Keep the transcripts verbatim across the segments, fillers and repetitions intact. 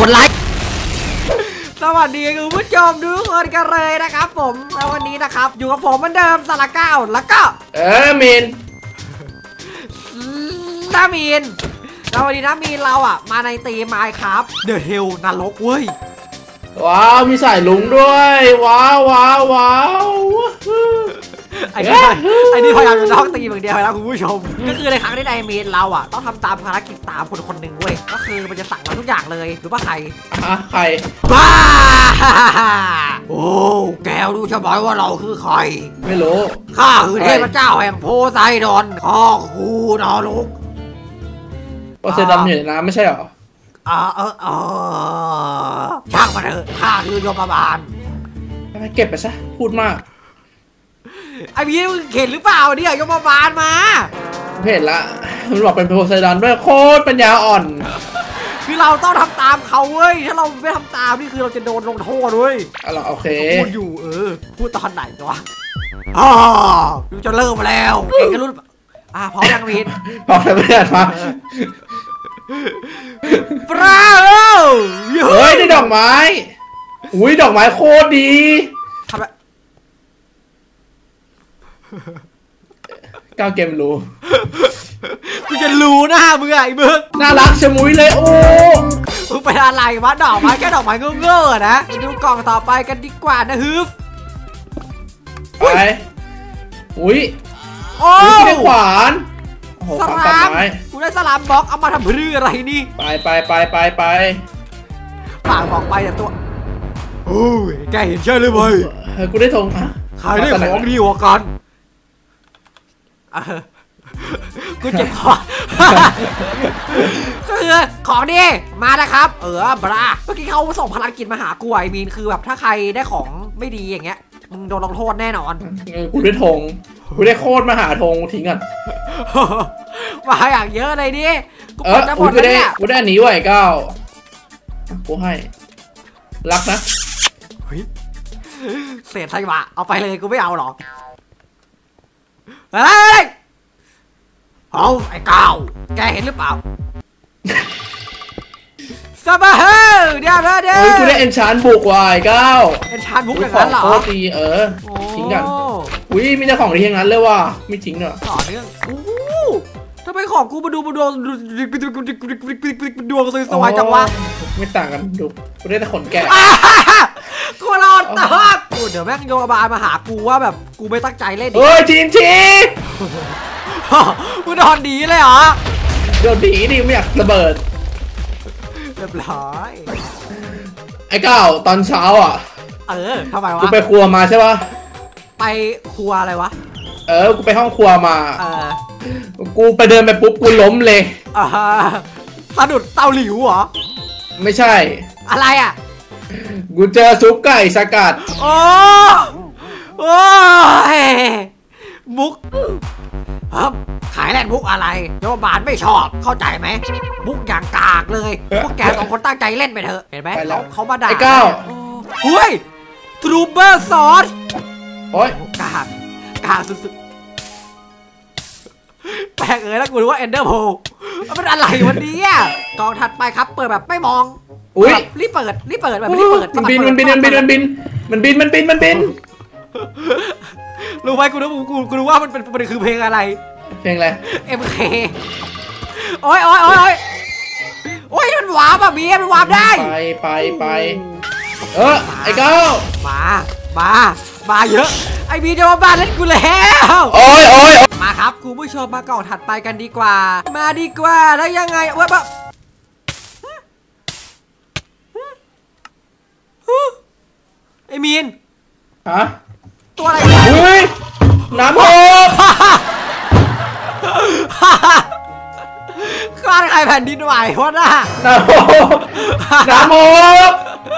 ดไลค์สวัสดีคุณผู้ชมทุกคนกันเลยนะครับผมแล้ววันนี้นะครับอยู่กับผมเหมือนเดิมสารก้าวแล้วก็เออมินน้ามีนแล้ววันนี้น้ามีนเราอ่ะมาในตีมไมค์ครับเดอะเฮลนรกเว้ยว้าวมีสายลุงด้วยว้าวว้าวว้าวไอ้นี่ไอ้นี่พยายามจะต้องตีอย่างเดียวแล้วคุณผู้ชมก็คือในครั้งที่ไดมีนเราอ่ะต้องทำตามภารกิจตามคนคนหนึ่งเว้ยก็คือมันจะสั่งเราทุกอย่างเลยหรือว่าใครอ่ะใครบ้าโอ้แกรู้ใช่ไหมว่าเราคือใครไม่รู้ข้าคือเทพเจ้าแห่งโพไซดอนข้าคูนรกโพไซดอนอยู่ในน้ำไม่ใช่หรออ่าเออเออช่างมาเถอะข้าคือยมบาลไปเก็บไปซะพูดมากไอ้พี่เห็นหรือเปล่าเนี่ยยมบาลมาเห็นละมันบอกเป็นโพไซดอนด้วยโคตรปัญญาอ่อนคือเราต้องทำตามเขาเว้ยถ้าเราไม่ทำตามนี่คือเราจะโดนลงโทษเว้ยอ๋อโอเคพูดอยู่เออพูดตอนไหนวะอ๋อจะเริ่มแล้วเก่งกันรุ่นอ่ะพร้อมยังวินพร้อมแล้วไม่ได้มาปลาเอ้เฮ้ยได้ดอกไม้อุ้ยดอกไม้โคตรดีทำแบบก้าวเกมรู้กูจะรู้หน้ามึงไอ้มึงน่ารักชะมุยเลยโอ้มึงเป็นอะไรวะดอกไม้แค่ดอกไม้เง่ๆนะไปดูกล่องต่อไปกันดีกว่านะฮึบไปอุ้ยโอ้ยได้ขวานสลามกูได้สลามบล็อกเอามาทำเพื่ออะไรนี่ไปไปไปไปไปปากบอกไปแต่ตัวโอ้ยแกเห็นใช่เลยเว้ยกูได้ธงอ่ะใครได้ของดีกว่ากันกูเจ็บคอก็คือของดีมานะครับเออบราเมื่อกี้เขาส่งพลังกิจมาหากูไอ้มีนคือแบบถ้าใครได้ของไม่ดีอย่างเงี้ยมึงโดนลงโทษแน่นอนกูได้ธงกูได้โคตรมาหาธงทิ้งกันมาอย่างเยอะเลยดิกูจะหมดแล้วเนี่ยกูได้อันนี้ไว้ก้าวกูให้รักนะเศษไทยวะเอาไปเลยกูไม่เอาหรอกเฮ้ยเอาไอ้ก้าวแกเห็นหรือเปล่าสบายเฮ้ยเดี๋ยวเดี๋ยวเดี๋ยวกูได้เอนชานบุกว่ะไอ้ก้าวเอนชานบุกอย่างนั้นเหรอโคตรดีเออทิ้งกันอุ้ยมีแต่ของดีอย่างนั้นเลยว่ะไม่ทิ้งเนอะต่อเนื่องทำไมของกูมาดูมาดูดวงสวยๆจังวะไม่ต่างกันดูกูได้แต่ขนแกะกูรอดตากูเดี๋ยวแม่งโยบาลมาหากูว่าแบบกูไม่ตั้งใจเล่นเฮ้ยทีนทีกูโดนดีเลยเหรอโดนดีดิไม่อยากระเบิดเรียบร้อยไอ้ก้าวตอนเช้าอ่ะเออทำไมวะกูไปครัวมาใช่ปะไปครัวอะไรวะเออกูไปห้องครัวมาเออกูไปเดินไปปุ๊บกูล้มเลยอ่าสะดุดเตาหลิวเหรอไม่ใช่อะไรอ่ะกูเจอซุปไก่สกัดโอ้โอ้มุกครับขายแลนมุกอะไรโยบาลไม่ชอบเข้าใจไหมมุกอย่างกากเลยพวกแกสองคนตั้งใจเล่นไปเถอะเห็นไหมเขาเขามาด่าไอ้ก้าวเฮ้ยทรูเบอร์ซอสโอ้ยกากกากสุดๆแปลกเลยแล้วกูรู้ว่าเอนเดอร์โพมันเป็นอะไรวันนี้กองถัดไปครับเปิดแบบไม่มองอุ้ยรีบเปิดรีบเปิดแบบไม่ได้เปิดมันบินมันบินมันบินมันบินมันบินมันบินมันบินรู้ไหมกูรู้กูกูรู้ว่ามันเป็นมันคือเพลงอะไรเพลงอะไรเอ็ม เค โอ้ยโอ้ยโอ้ยโอ้ยมันวาร์ปอ่ะบีมันวาร์ปได้ไปไปไปเออไอ้ก้าวมามามาเยอะไอ้บีจะมาบ้านเล่นกูแล้วโอ้ยโอ้ยมาครับคุณผู้ชมมากล่องถัดไปกันดีกว่ามาดีกว่าแล้วยังไงวะแบบไอ้มีนฮะตัวอะไรอุ้ยน้ำโหดข้าใครแผ่นดินไหววะน่ะน้ำโหดน้ำโหด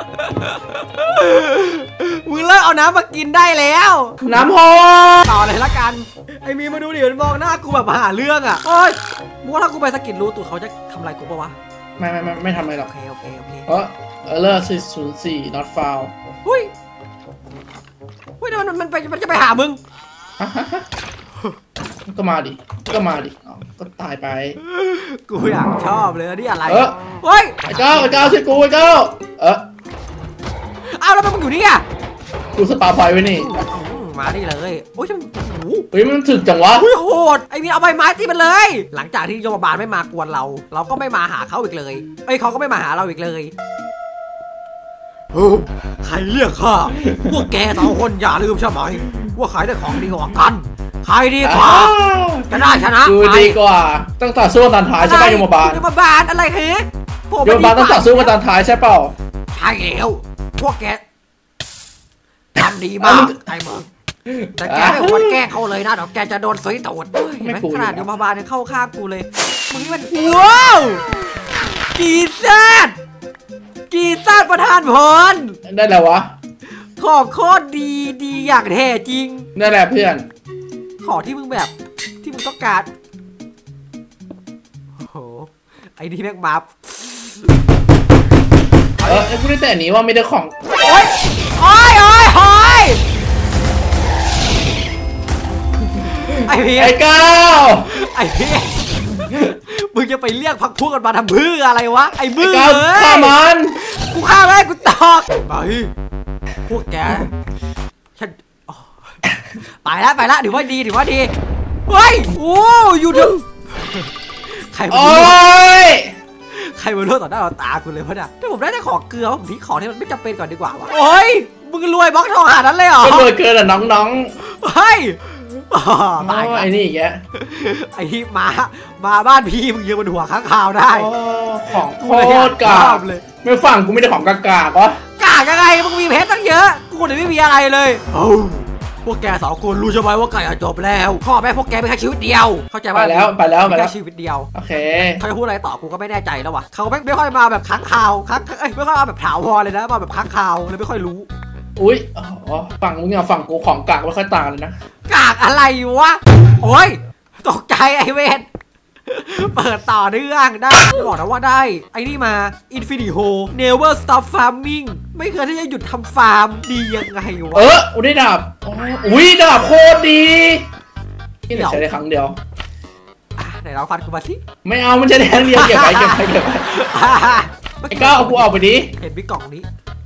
มึงเลิกเอาน้ำมากินได้แล้วน้ำโหดต่อเลยละกันไอ้มีมาดูดิมันมองหน้ากูแบบมาหาเรื่องอ่ะโอ้ยมึงว่าถ้ากูไปสกิดรู้ตัวเขาจะทำอะไรกูปะวะไม่ไม่ไม่ไม่ทำอะไรหรอกโอเคโอเคโอเคเออเออเลอร์สี่ศูนย์สี่ not found หุ้ยหุ้ยมันมันไปมันจะไปหามึงก็มาดิก็มาดิก็ตายไปกูอยากชอบเลยนี่อะไรเฮ้ยไอ้เจ้าไอ้เจ้าช่วยกูไอ้เจ้าเออเอาแล้วมึงอยู่นี่อ่ะกูสปาพอยไว้นี่มาดิเลยโอ้ยเฮ้ยมันถึกจังวะโอ้ยโหดไอ้มีเอาใบไม้ตีมันเลย หลังจากที่โยมบาลไม่มากวนเราเราก็ไม่มาหาเขาอีกเลยไอ้เขาก็ไม่มาหาเราอีกเลยใครเรียกข้าพวกแกสองคนอย่าลืมใช่ไหมว่าใครได้ของดีกว่ากันใครดีกว่าจะได้ชนะดูดีกว่าตั้งต่อสู้ตอนท้ายใช่ไหมโยมบาลโยมบาลอะไรเหรอโยมบาลตั้งต่อสู้กันตอนท้ายใช่เปล่าใช่แล้วพวกแกทำดีมากไอ้เมืองแต่แกไม่ควรแก้เขาเลยนะเดี๋ยวแกจะโดนซุยตูดเห็นไหมขนาดโยมบาลยังเข้าข้างกูเลยมึงนี่มันว้าวกีซ่ากีซ่าประธานพรได้แล้ววะขอบโคตรดีดีอย่างแท้จริงนั่นแหละเพื่อนขอที่มึงแบบที่มึงต้องการโอ้โหไอ้นี่แม่งมาเออไอ้กูได้แต่นี้ว่าไม่ได้ของโอ๊ยโอ๊ยโอ๊ยโอ๊ยไอ้พี่ไอ้ก้าวไอ้พี่มึงจะไปเรียกพักพวกกันมาทำเพื่ออะไรวะไอ้มือเลยฆ่ามันกูฆ่าไม่กูตอกไปพวกแกฉันไปแล้วไปแล้วถือว่าดีถือว่าดีเฮ้ยโอ้อยู่ดึงใครมาโอ้ยใครมาโดนต่อหน้าต่อตาคุณเลยพะเนี่ยถ้าผมได้แต่ของเกลือผมทิ้งของที่มันไม่จำเป็นก่อนดีกว่าวะโอ้ยมึงรวยบล็อกทองหานั้นเลยเหรอก็รวยเกินอ่ะน้องๆเฮ้ยตายไอ้นี่แกไอ้ที่มามาบ้านพี่มึงยืนบนหัวข้างข่าวได้ของโคตรกาบเลยไม่ฟังกูไม่ได้ของกากากวะกากยังไงมึงมีเพชรตั้งเยอะกูเลยไม่มีอะไรเลยพวกแกสองคนรู้ใช่ไหมว่าไก่จบแล้วพ่อแม่พวกแกเป็นแค่ชีวิตเดียวเข้าใจป่ะไปแล้วไปแล้วไปแล้วชีวิตเดียวโอเคเขาจะพูดอะไรต่อกูก็ไม่แน่ใจแล้ววะเขาไม่ไม่ค่อยมาแบบค้างข่าวค้างเอ้ยไม่ค่อยมาแบบถาวรเลยนะมาแบบค้างข่าวเลยไม่ค่อยรู้อุ้ยอ๋อฝั่งมึงอะฝั่งกูของกากไม่ค่อยต่างเลยนะกากอะไรวะโอ้ยตกใจไอเวนเปิดต่อเรื่องได้บอกนะว่าได้ไอ้นี่มา Infinity Hole Never Stop Farming ไม่เคยที่จะหยุดทำฟาร์มดียังไงวะเอออุ้ยดาบอุ้ยดาบโคตรดีนี่ใช้ได้ครั้งเดียวไหนเราฟันกูมาสิไม่เอามันจะได้ครั้งเดียวเก็บไปเก็บไปเก็บไปไอ้ก้าวเอากูออกไปดิเห็นบิ๊กกล่องนี้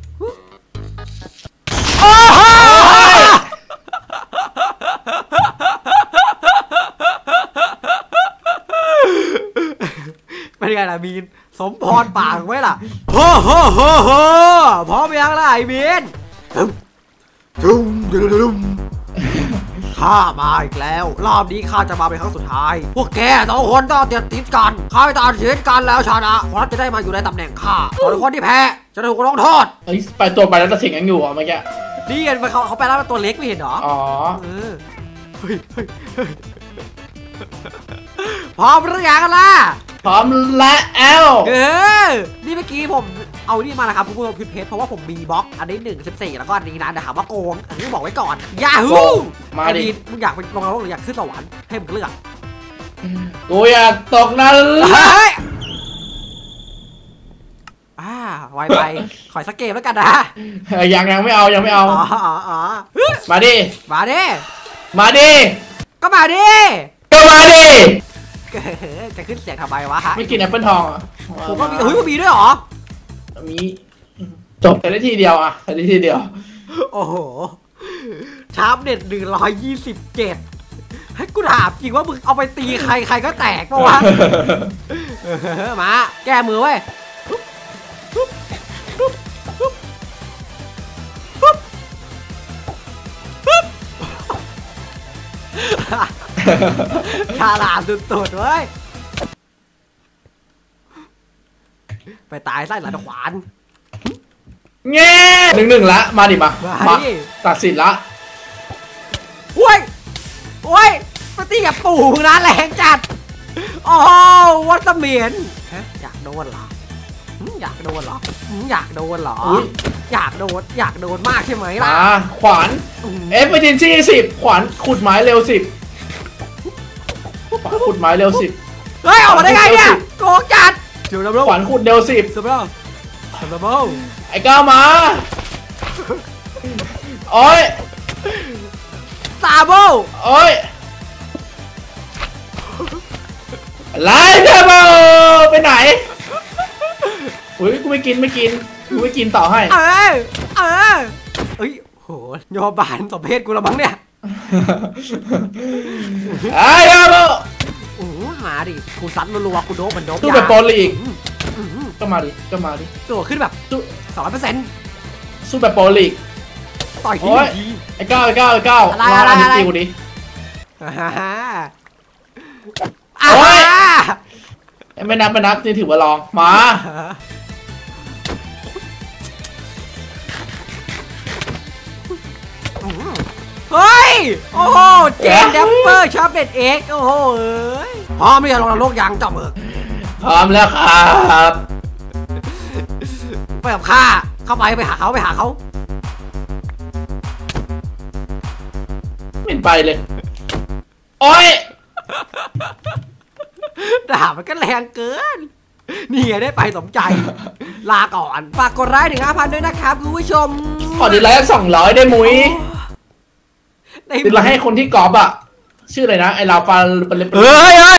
เป็นไงล่ะมีนสมพรปากไว้ล่ะโฮ่โฮ่โฮ่โฮ่พร้อมยังล่ะไอ้มีนดุมดุมดุมข้ามาอีกแล้วรอบนี้ข้าจะมาเป็นครั้งสุดท้ายพวกแกสองคนต้องเตรียมติดกันข้าไปตัดสินกันแล้วชนะคนนั้นจะได้มาอยู่ในตำแหน่งข้าส่วนคนที่แพ้จะถูกลงโทษไอ้ไปตัวไปแล้วจะสิงยังอยู่อ่ะเมื่อกี้นี่กันเขาเขาไปแล้วเป็นตัวเล็กไม่เห็นหรออ๋อพร้อมหรือยังกันล่ะพร้อมแล้วเออนี่เมื่อกี้ผมเอานี่มานะครับคุณผู้ชมพิมพ์เพจเพราะว่าผมมีบล็อกอันนี้หนึ่งสิบสี่แล้วก็อันนี้นะแต่ถามว่าโกงอันนี้บอกไว้ก่อนยาฮูมาดิมึงอยากไปลงนรกหรืออยากขึ้นสวรรค์ให้มึงเลือกกูอยากตกนรกอ่าไวไปขอสักเกมแล้วกันนะยังยังไม่เอายังไม่เอามาดิมาดิมาดิก็มาดิก็มาดิจะขึ้นเสียงทำไมวะไม่กินแอปเปิลทองอ่ะผมก็มีเฮ้ยก็มีด้วยเหรอมีจบแต่ได้ทีเดียวอ่ะแต่ได้ทีเดียวโอ้โหชาร์ปเน็ตหนึ่งร้อยยี่สิบเจ็ดให้กูถามจริงว่ามึงเอาไปตีใครใครก็แตกปะวะมาแก้มือไว้ฉลาดสุดๆเว้ยไปตายไส้หลังขวานเงี้ยหนึ่งหนึ่งละมาดิมามาตัดสินละโอ้ยโอ้ยปฏิกับปู่นะแรงจัดโอ้วัดเสมียนอยากโดนเหรออยากโดนเหรออยากโดนเหรออยากโดนอยากโดนมากใช่ไหมล่ะขวานเอฟเฟอร์เทนซี่สิบขวานขุดไม้เร็วสิบขุดไม้เร็วสิบเฮ้ยออกมาได้ไงเนี่ยโกงจัดเดี๋ยวเราขวานขุดเร็วสิบเดี๋ยวเราเดี๋ยวเราไอ้ก้าวมาโอ้ยซาโบโอ้ยไล่เทเบิลไปไหนอุ้ยกูไม่กินไม่กินกูไม่กินต่อให้เออเออเอ้ยโหยอบานต่อเพศกูละมั้งเนี่ยไอ้เทเบิลอู้มาดิกูซัดรัวๆกูโดบมันโดบตู้แบบโปรลีกอื้อหือก็มาดิก็มาดิตัวขึ้นแบบตู้สองร้อยเปอร์เซ็นต์สู้แบบโปรลีกต่อยทีโอ้ยทีไอ้เก้าไอ้เก้าไอ้เก้าอะไรลองอะไรอันนี้อะไรตีกูดิอ่าฮะโอ้ยอ่าไม่นับไม่นับนี่ถือว่าลองมาเฮ้ยโอ้โหเจนแดปเปอร์ชอบเด็ดเอ็กโอ้โหเอ้ยพร้อมไม่จะลงนรกยังจับมือพร้อมแล้วครับไปกับข้าเข้าไปไปหาเขาไปหาเขาไม่ไปเลยโอ้ยด่ามันก็แรงเกิน นี่ไงได้ไปสมใจ ลาก่อน ฝากกดไลค์ถึงห้าพันด้วยนะครับคุณผู้ชมขอดีไลค์สองร้อยได้มุ้ยได้ดีไลค์ให้คนที่กรอบอะชื่ออะไรนะไอลาฟาเป็นเฮ้ยเฮ้ย